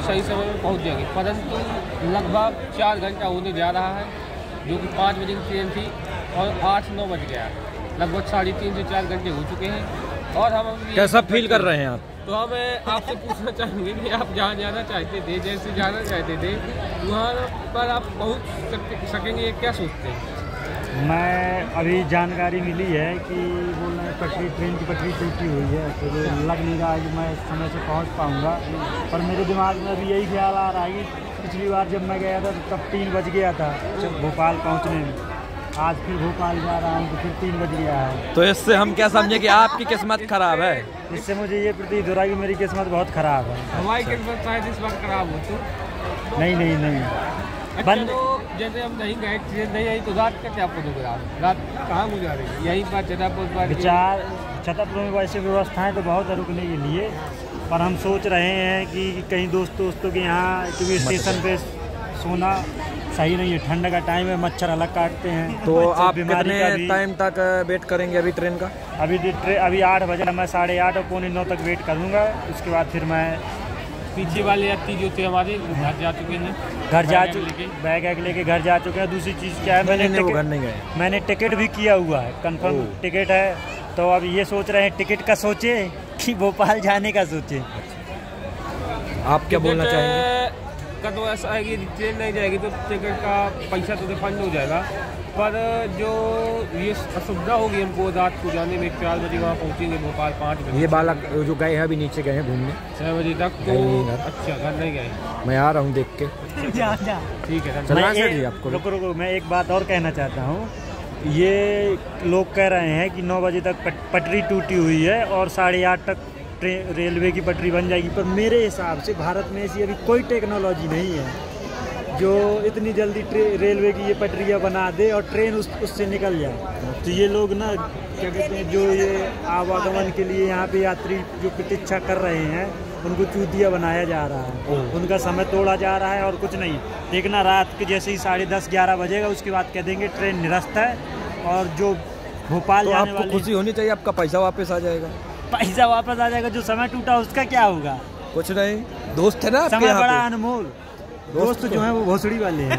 सही समय में पहुँच जाएंगे, परंतु लगभग 4 घंटा होने जा रहा है, जो कि 5 बजे की ट्रेन थी और 8-9 बज गया, लगभग 3.5 से 4 घंटे हो चुके हैं। और हम कैसा फील कर रहे हैं आप? तो हम आपसे पूछना चाहेंगे कि आप जहाँ जाना चाहते थे, जैसे जाना चाहते थे, वहाँ पर आप पहुँच सकेंगे, ये क्या सोचते हैं? मैं अभी जानकारी मिली है कि बोल रहे हैं पटरी, ट्रेन की पटरी टूटी हुई है, तो लग नहीं रहा है कि मैं समय से पहुंच पाऊंगा। पर मेरे दिमाग में अभी यही ख्याल आ रहा है कि पिछली बार जब मैं गया था तो तब 3 बज गया था भोपाल पहुंचने में। आज फिर भोपाल जा रहा हूँ तो फिर 3 बज गया है। तो इससे हम क्या समझे कि आपकी किस्मत खराब है? इससे मुझे ये प्रतीत हो रहा है कि मेरी किस्मत बहुत खराब है। हमारी किस्मत शायद इस बार खराब हो तो नहीं। अच्छा, तो जैसे हम नहीं गए, ट्रेन नहीं आई, तो रात का क्या करोगे? रात कहाँ गुजारेंगे? यहीं पर छतरपुर पर? छतरपुर में वैसे व्यवस्थाएं तो बहुत है रुकने के लिए, पर हम सोच रहे हैं कि कहीं दोस्तों के यहाँ, क्योंकि स्टेशन पे सोना सही नहीं है, ठंड का टाइम है, मच्छर अलग काटते हैं। तो आप कितने टाइम तक वेट करेंगे अभी ट्रेन का? अभी 8 बजे, मैं 8:30 और 8:45 तक वेट करूँगा। उसके बाद फिर मैं पीछे वाले यात्री जो थे हमारे घर जा चुके हैं, बैग लेके घर जा चुके हैं। दूसरी चीज़ क्या है, मैंने टिकट भी किया हुआ है, कंफर्म टिकट है। तो अब ये सोच रहे हैं टिकट का सोचे कि भोपाल जाने का सोचे। आप क्या बोलना चाहेंगे? का तो ऐसा है कि ट्रेन नहीं जाएगी तो टिकट का पैसा तो रिफंड हो जाएगा, पर जो ये असुविधा होगी हमको रात को जाने में, 4 बजे वहाँ पहुँचेंगे भोपाल 5 बजे। ये बालक जो गए हैं अभी नीचे गए हैं घूमने 6 बजे तक, तो अच्छा घर नहीं गए? मैं आ रहा हूँ देख के। ठीक है, रुको, मैं एक बात और कहना चाहता हूँ। ये लोग कह रहे हैं कि 9 बजे तक पटरी टूटी हुई है और 8:30 तक रेलवे की पटरी बन जाएगी, पर मेरे हिसाब से भारत में ऐसी अभी कोई टेक्नोलॉजी नहीं है जो इतनी जल्दी रेलवे की ये पटरियाँ बना दे और ट्रेन उससे निकल जाए। तो ये लोग ना क्या कहते हैं, जो ये आवागमन के लिए यहाँ पे यात्री जो प्रतीक्षा कर रहे हैं, उनको चूतिया बनाया जा रहा है, उनका समय तोड़ा जा रहा है और कुछ नहीं। देखना रात के जैसे ही 10:30-11 बजेगा, उसके बाद कह देंगे ट्रेन निरस्त है। और जो भोपाल जाने वाले, आपको खुशी होनी चाहिए, आपका पैसा वापस आ जाएगा। पैसा वापस आ जाएगा, जो समय टूटा उसका क्या होगा? कुछ नहीं, दोस्त है ना समय बड़ा अनमोल। दोस्त जो है वो भोसड़ी वाले हैं।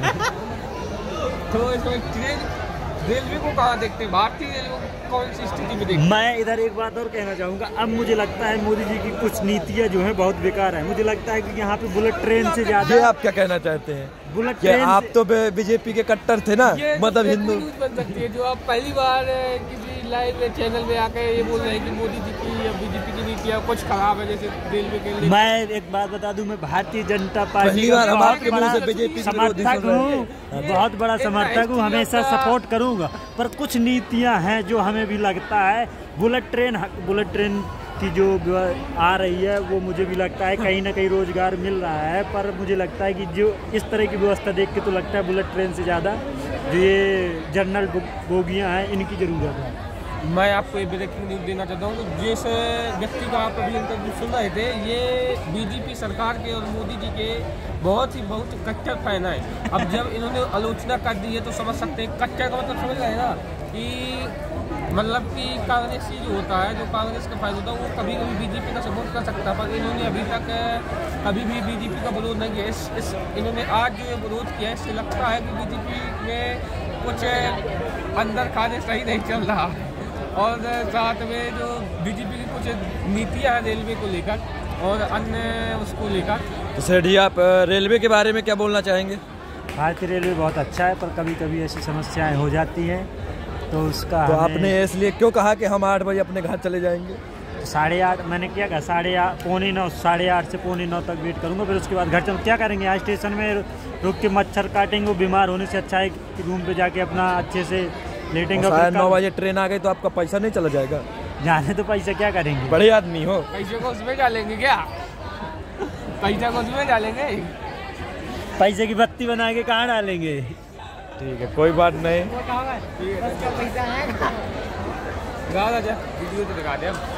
तो इसमें ट्रेन रेलवे को कहाँ देखते हैं? भारतीय रेलवे को कौन सी स्थिति में देखते हैं? मैं इधर एक बात और कहना चाहूँगा। अब मुझे लगता है मोदी जी की कुछ नीतियाँ जो है बहुत बेकार है। मुझे लगता है कि यहाँ पे बुलेट ट्रेन से ज्यादा। आप क्या कहना चाहते हैं? बुलेट ट्रेन, आप तो बीजेपी के कट्टर थे ना, मतलब हिंदू बन सकती है। जो आप पहली बार किसी लाइव चैनल में आकर ये बोल रहे हैं कि मोदी जी की या बीजेपी की नीतियाँ कुछ खराब है, जैसे रेलवे के लिए। मैं एक बात बता दूं, मैं भारतीय जनता पार्टी का बहुत बड़ा समर्थक हूँ, बहुत बड़ा समर्थक हूँ, हमेशा सपोर्ट करूँगा। पर कुछ नीतियाँ हैं जो हमें भी लगता है बुलेट ट्रेन की जो आ रही है, वो मुझे भी लगता है कहीं ना कहीं रोजगार मिल रहा है। पर मुझे लगता है कि जो इस तरह की व्यवस्था देख के तो लगता है बुलेट ट्रेन से ज़्यादा जो ये जनरल बोगियाँ हैं, इनकी ज़रूरत है। मैं आपको एक ब्रेकिंग न्यूज़ देना चाहता हूँ। तो जिस व्यक्ति का आप अभी इंटरव्यू सुन रहे थे, ये बीजेपी सरकार के और मोदी जी के बहुत कट्टर फैन है। अब जब इन्होंने आलोचना कर दी है तो समझ सकते हैं, कट्टर का मतलब समझ रहे हैं ना, कि मतलब कि कांग्रेसी जो होता है, जो कांग्रेस का फायदा होता है, वो कभी कभी बीजेपी का सपोर्ट कर सकता है, पर इन्होंने अभी तक कभी भी बीजेपी का विरोध नहीं किया। इन्होंने आज जो ये विरोध किया, इससे लगता है कि बीजेपी में कुछ अंदर खाने सही नहीं चल रहा। और साथ में जो बीजेपी की कुछ नीतियाँ हैं रेलवे को लेकर और अन्य उसको लेकर। तो सेठी, आप रेलवे के बारे में क्या बोलना चाहेंगे? भारतीय रेलवे बहुत अच्छा है, पर कभी कभी ऐसी समस्याएं हो जाती हैं, तो उसका तो आपने इसलिए क्यों कहा कि हम 8 बजे अपने घर चले जाएंगे? 8:30 मैंने क्या कहा, 8:30 8:45 से 8:45 तक वेट करूँगा, फिर उसके बाद घर चल। क्या करेंगे? यहाँ स्टेशन में रुक के मच्छर काटेंगे, वो बीमार होने से अच्छा है कि रूम पे जाके अपना अच्छे से लेटेंगे। 9 बजे ट्रेन आ गई तो आपका पैसा नहीं चला जाएगा? जाने तो पैसा क्या करेंगे, बड़े आदमी हो। पैसे को उसमें डालेंगे क्या? पैसा को उसमें डालेंगे? पैसे की बत्ती बना के कहाँ डालेंगे? ठीक है, कोई बात नहीं। वीडियो तो दिखा दे।